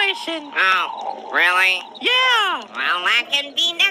person. Oh, really? Yeah. Well, that can be